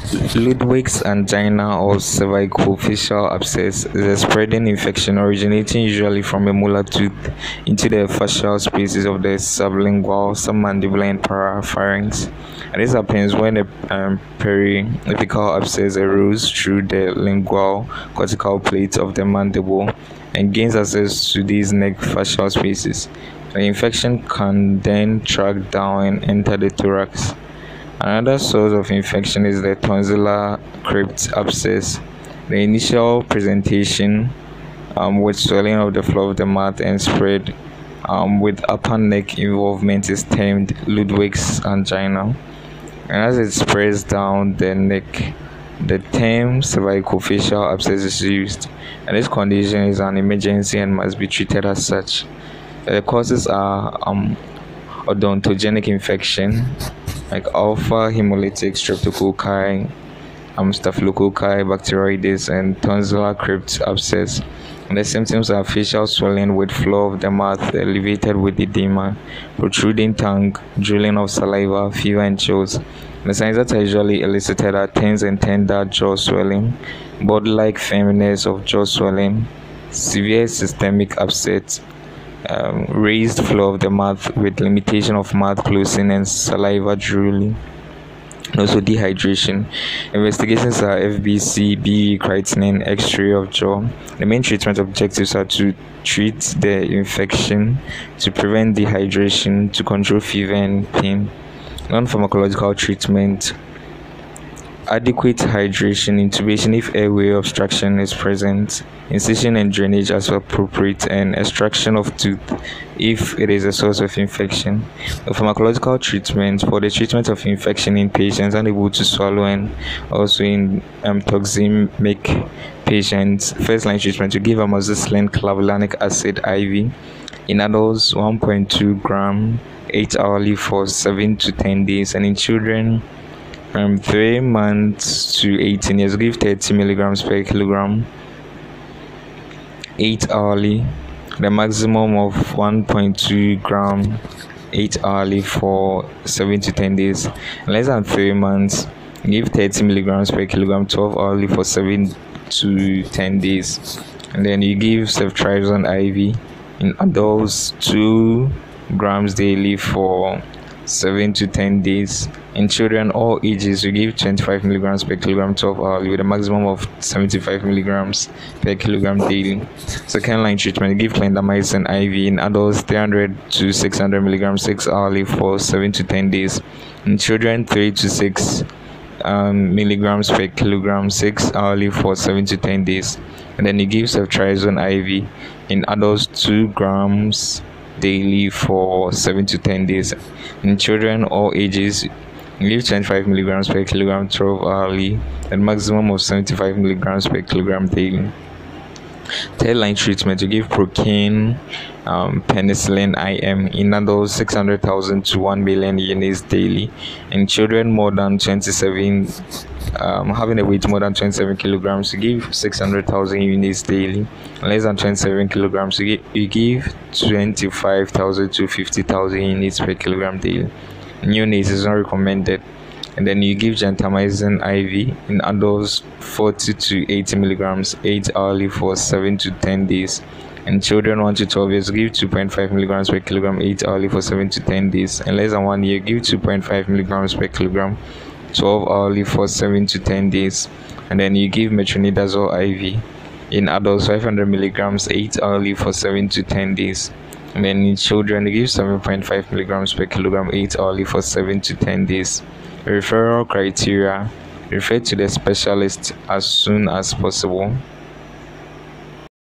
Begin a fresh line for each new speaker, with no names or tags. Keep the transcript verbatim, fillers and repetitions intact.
Ludwig's angina or cervicofacial abscess is a spreading infection originating usually from a molar tooth into the facial spaces of the sublingual, submandibular, and parapharynx. And this happens when a um, periapical abscess erodes through the lingual cortical plate of the mandible and gains access to these neck facial spaces. The infection can then track down and enter the thorax. Another source of infection is the tonsillar crypt abscess. The initial presentation um, with swelling of the floor of the mouth and spread um, with upper neck involvement is termed Ludwig's angina. And as it spreads down the neck, the term cervicofacial abscess is used. And this condition is an emergency and must be treated as such. The causes are um, odontogenic infection, like alpha hemolytic streptococci, um, staphylococci, bacteroides, and tonsillar crypt abscess. And the symptoms are facial swelling with floor of the mouth elevated with edema, protruding tongue, drooling of saliva, fever, and chills. The signs that are usually elicited are tense and tender jaw swelling, bud-like firmness of jaw swelling, severe systemic upset, Um, raised floor of the mouth with limitation of mouth closing and saliva drooling, and also dehydration. Investigations are F B C, B E, creatinine, X-ray of jaw. The main treatment objectives are to treat the infection, to prevent dehydration, to control fever and pain. Non-pharmacological treatment: adequate hydration, intubation if airway obstruction is present, incision and drainage as appropriate, and extraction of tooth if it is a source of infection. The pharmacological treatment: for the treatment of infection in patients unable to swallow and also in um, toxemic patients, first-line treatment to give amoxicillin clavulanic acid I V. In adults, one point two gram, eight hourly for seven to ten days, and in children, from three months to eighteen years, give thirty milligrams per kilogram, eight hourly. The maximum of one point two gram, eight hourly for seven to ten days. In less than three months, give thirty milligrams per kilogram, twelve hourly for seven to ten days. And then you give ceftriaxone I V in adults, two grams daily for seven to ten days. In children all ages, we give twenty-five milligrams per kilogram, twelve hourly, with a maximum of seventy-five milligrams per kilogram daily. Second line treatment: give clindamycin I V in adults, three hundred to six hundred milligrams, six hourly for seven to ten days. In children, three to six um, milligrams per kilogram, six hourly for seven to ten days. And then you give ceftriaxone I V in adults, two grams daily for seven to ten days. In children all ages, give twenty-five milligrams per kilogram, twelve hourly, and maximum of seventy-five milligrams per kilogram daily. Third line treatment: to give procaine, um, penicillin I M in adults, six hundred thousand to one million units daily. In children more than twenty-seven, um, having a weight more than twenty-seven kilograms, you give six hundred thousand units daily. Less than twenty-seven kilograms, you give, you give twenty-five thousand to fifty thousand units per kilogram daily. Neonates is not recommended. And then you give gentamicin I V in adults, forty to eighty milligrams, eight hourly for seven to ten days. In children one to twelve years, give two point five milligrams per kilogram, eight hourly for seven to ten days. And less than one year, give two point five milligrams per kilogram, twelve hourly for seven to ten days. And then you give metronidazole I V in adults, five hundred milligrams, eight hourly for seven to ten days. And then in children, you give seven point five milligrams per kilogram, eight hourly for seven to ten days. Referral criteria: refer to the specialist as soon as possible.